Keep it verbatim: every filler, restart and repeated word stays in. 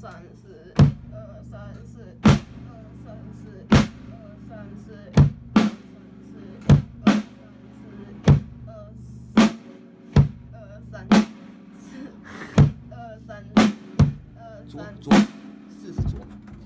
三四，二三四，二三四，二三四，二三四，二三四，二三四，二三四，二三， 左左，四是左。